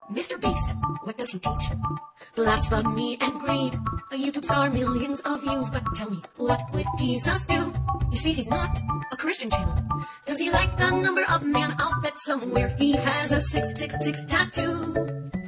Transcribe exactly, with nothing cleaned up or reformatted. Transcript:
Mister Beast, what does he teach? Blasphemy and greed. A YouTube star, millions of views. But tell me, what would Jesus do? You see, he's not a Christian channel. Does he like the number of man? I'll bet somewhere he has a six six six tattoo.